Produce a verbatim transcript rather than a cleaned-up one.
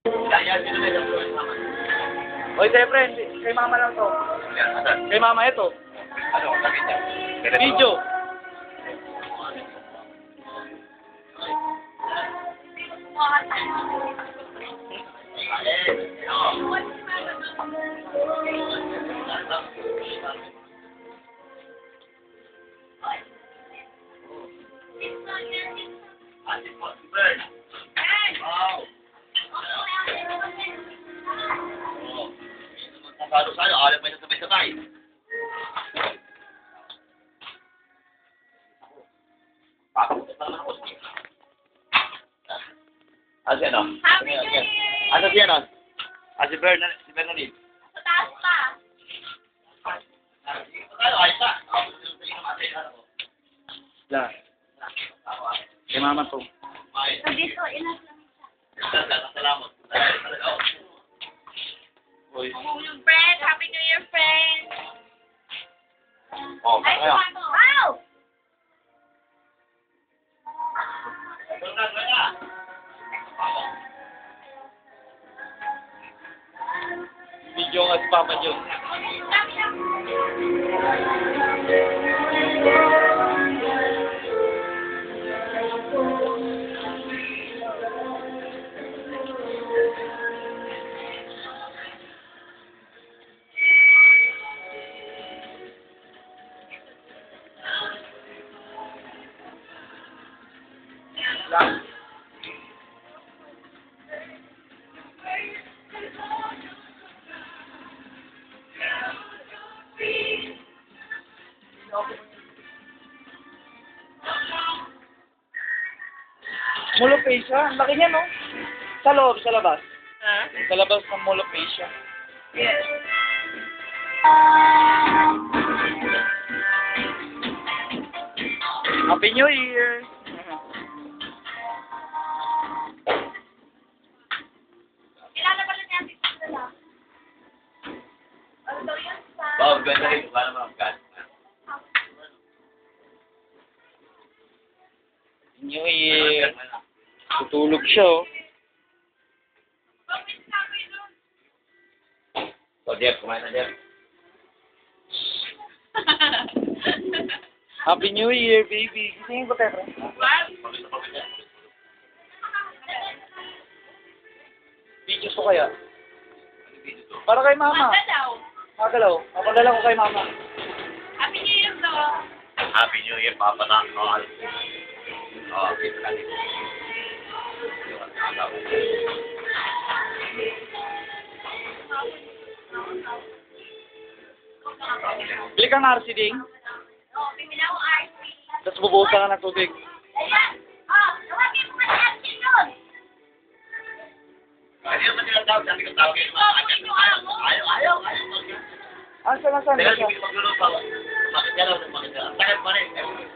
Yan, yan, yan, yan, naman. Oy, siyempre, kay mama lang to. Yan, asan? Kay mama ito. Ano, sakit niya? Video. Salo-salo, alam mo yung sabay-sabay. Papapunta naman ako. Ano siya, no? Happy New Year! Ano siya, no? Ah, si Bernard, si Bernardine. Sa taas pa. Ano, ayos na. Da. Kay mama to. So, dito, ilan lang isa. Salamat. Oy. Oh, yung friend. Happy New Year, friend. Oh, Ay, kaya. wow! Video nga si Papa John. Lang. Molopecia? Ang laki niya, no? Sa loob, sa labas. Ha? Sa labas ng molopecia. Yes. Happy New Year! Kilala pala niya si Sila. Ano daw yan sa... Wow, ganda rin. Wala naman ang gas. New Year! Tutulog siya, oh. Bakit sabi nun? So, Jeff, kumain na, Jeff. Happy New Year, baby! Gisingin ko, Tekra. What? Videos ko kaya? Para kay mama. Manda daw. Magalaw. Mapadala ko kay mama. Happy New Year daw. Happy New Year, Papa na. Oh, oh, kita ka dito. Yung ang tataw. Bili kang R C ding. Oh, bibili ako R C. Tapos bubuhusan ka ng tubig. Ayan. Oh, tawagin mo na R C yun. Hindi naman sila tawag. Sabi ko tawag kayo. Ayaw, ayaw, ayaw. Ah, saan, saan? Teka, hindi ko magluluto. Bakit ka lang, bakit ka lang. Bakit pa rin.